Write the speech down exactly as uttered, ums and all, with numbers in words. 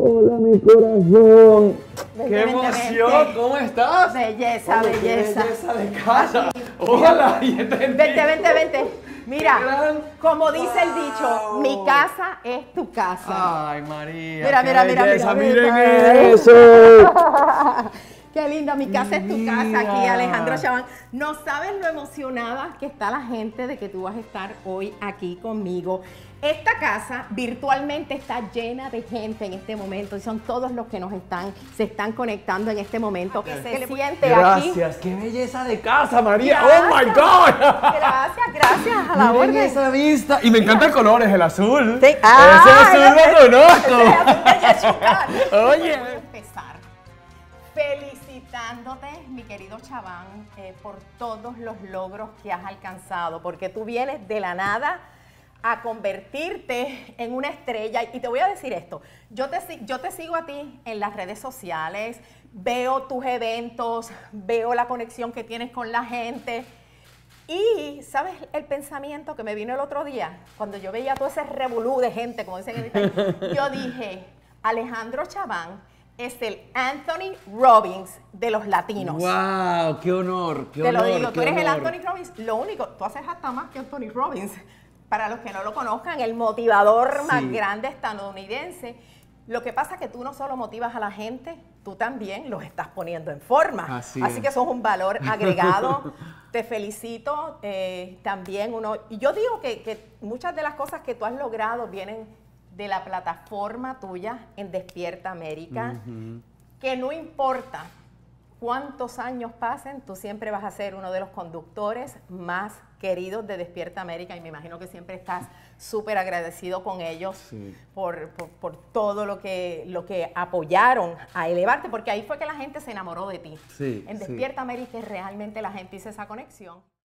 Hola, mi corazón. Vente, ¡Qué vente, emoción! vente. ¿Cómo estás? Belleza, Oye, qué belleza. belleza de casa. Hola, ya te Vente, vente, vente. Mira, Qué gran- como dice el dicho, Wow. mi casa es tu casa. Ay, María. Mira, qué mira, mira, belleza, mira, mira. miren eso. Qué linda, mi casa es tu casa aquí, Mira. Alejandro Chabán. No sabes lo emocionada que está la gente de que tú vas a estar hoy aquí conmigo. Esta casa virtualmente está llena de gente en este momento y son todos los que nos están, se están conectando en este momento. Que se siente aquí. Gracias, qué belleza de casa, María. Gracias. Oh my God. Gracias, gracias, a la Miren orden. esa vista. Y me encanta el color, es el azul. Sí. Ah, Ese azul ese- lo conozco. ese azul de Yeshua. Oye. Voy a empezar felicitándote, mi querido Chabán, eh, por todos los logros que has alcanzado, porque tú vienes de la nada a convertirte en una estrella. Y te voy a decir esto, yo te, si- yo te sigo a ti en las redes sociales, veo tus eventos, veo la conexión que tienes con la gente. Y, ¿sabes el pensamiento que me vino el otro día? Cuando yo veía todo ese revolú de gente, como dicen en Italia, yo dije, Alejandro Chabán es el Anthony Robbins de los latinos. Wow, qué honor, qué Te honor. lo digo, tú qué eres el honor. Anthony Robbins. Lo único, tú haces hasta más que Anthony Robbins. Para los que no lo conozcan, el motivador más Sí. grande estadounidense. Lo que pasa es que tú no solo motivas a la gente, tú también los estás poniendo en forma. Así Así es. que eso es un valor agregado. Te felicito. eh, también uno. Y yo digo que, que muchas de las cosas que tú has logrado vienen de la plataforma tuya en Despierta América. Ujú. Que no importa cuántos años pasen, tú siempre vas a ser uno de los conductores más queridos de Despierta América y me imagino que siempre estás súper agradecido con ellos Sí. por, por, por todo lo que, lo que apoyaron a elevarte, porque ahí fue que la gente se enamoró de ti. Sí, En sí. Despierta América realmente la gente hizo esa conexión.